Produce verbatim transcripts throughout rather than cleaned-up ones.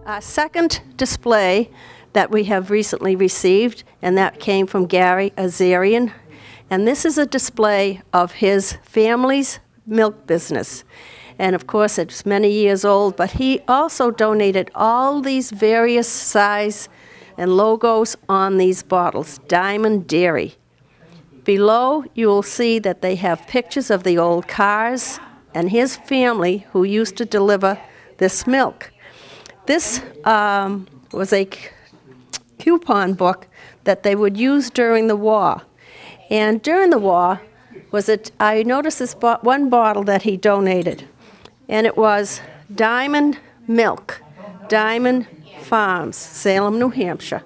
Our second display that we have recently received, and that came from Gary Azarian, and this is a display of his family's milk business. And of course it's many years old, but he also donated all these various size and logos on these bottles, Diamond Dairy. Below you will see that they have pictures of the old cars and his family who used to deliver this milk. This um, was a coupon book that they would use during the war. And during the war, was it, I noticed this bo one bottle that he donated, and it was Diamond Milk, Diamond Farms, Salem, New Hampshire.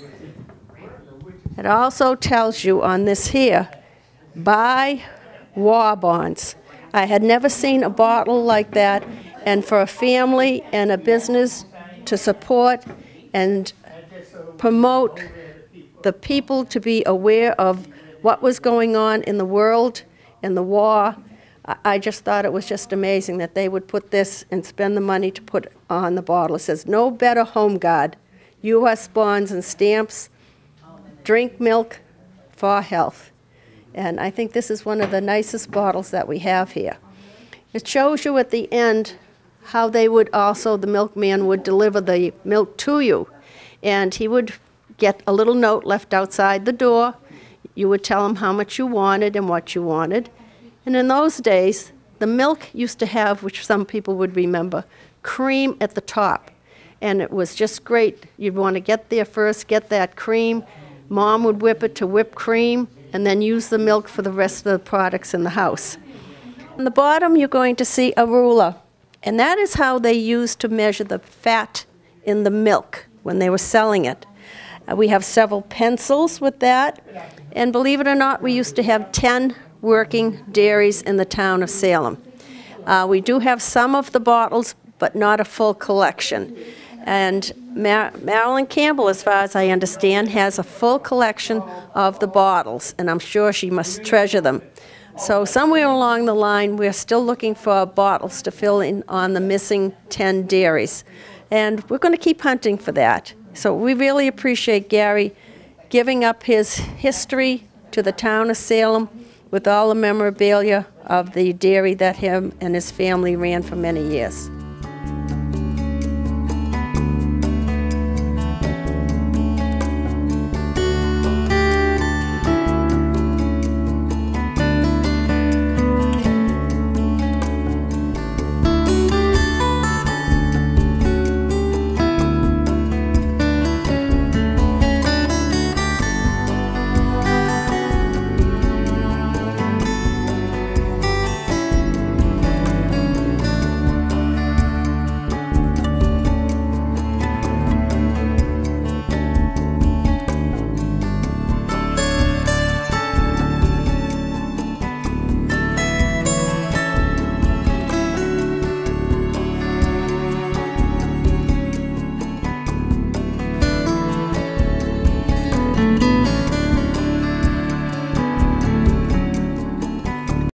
It also tells you on this here, buy war bonds. I had never seen a bottle like that, and for a family and a business to support and promote the people to be aware of what was going on in the world, in the war. I just thought it was just amazing that they would put this and spend the money to put on the bottle. It says, no better home guard, U S bonds and stamps, drink milk for health. And I think this is one of the nicest bottles that we have here. It shows you at the end how they would also, the milkman would deliver the milk to you. And he would get a little note left outside the door. You would tell him how much you wanted and what you wanted. And in those days, the milk used to have, which some people would remember, cream at the top. And it was just great. You'd want to get there first, get that cream. Mom would whip it to whipped cream, and then use the milk for the rest of the products in the house. On the bottom, you're going to see a ruler. And that is how they used to measure the fat in the milk when they were selling it. Uh, we have several pencils with that. And believe it or not, we used to have ten working dairies in the town of Salem. Uh, we do have some of the bottles, but not a full collection. And Mar Marilyn Campbell, as far as I understand, has a full collection of the bottles, and I'm sure she must treasure them. So somewhere along the line, we're still looking for bottles to fill in on the missing ten dairies. And we're going to keep hunting for that. So we really appreciate Gary giving up his history to the town of Salem with all the memorabilia of the dairy that him and his family ran for many years.